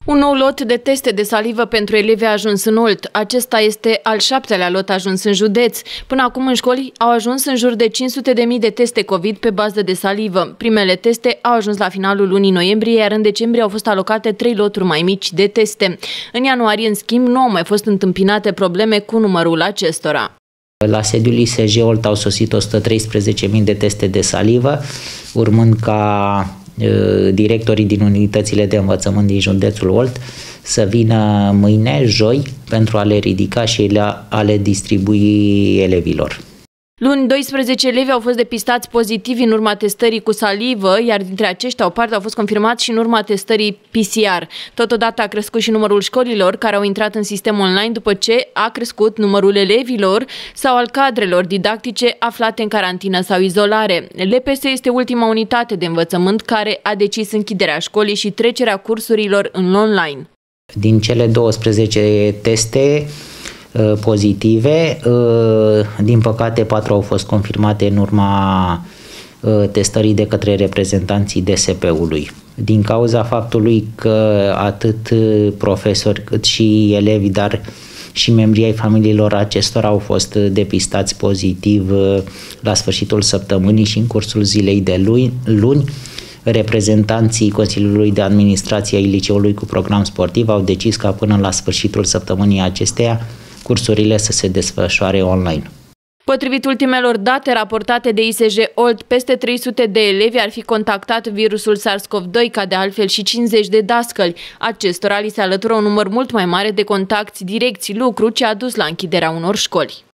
Un nou lot de teste de salivă pentru elevi a ajuns în Olt. Acesta este al 7-lea lot ajuns în județ. Până acum în școli au ajuns în jur de 500.000 de teste COVID pe bază de salivă. Primele teste au ajuns la finalul lunii noiembrie, iar în decembrie au fost alocate 3 loturi mai mici de teste. În ianuarie, în schimb, nu au mai fost întâmpinate probleme cu numărul acestora. La sediul ISJ Olt au sosit 113.000 de teste de salivă, urmând ca directorii din unitățile de învățământ din județul Olt să vină mâine, joi, pentru a le ridica și a le distribui elevilor. Luni, 12 elevi au fost depistați pozitivi în urma testării cu salivă, iar dintre aceștia o parte au fost confirmați și în urma testării PCR. Totodată a crescut și numărul școlilor care au intrat în sistem online după ce a crescut numărul elevilor sau al cadrelor didactice aflate în carantină sau izolare. LPS este ultima unitate de învățământ care a decis închiderea școlii și trecerea cursurilor în online. Din cele 12 teste pozitive, din păcate 4 au fost confirmate în urma testării de către reprezentanții DSP-ului. Din cauza faptului că atât profesori cât și elevi, dar și membrii ai familiilor acestora au fost depistați pozitiv la sfârșitul săptămânii și în cursul zilei de luni, reprezentanții Consiliului de Administrație ai liceului cu program sportiv au decis ca până la sfârșitul săptămânii acesteia cursurile să se desfășoare online. Potrivit ultimelor date raportate de ISJ Olt, peste 300 de elevi ar fi contactat virusul SARS-CoV-2, ca de altfel și 50 de dascăli. Acestora li se alătură un număr mult mai mare de contacti direcți, lucru ce a dus la închiderea unor școli.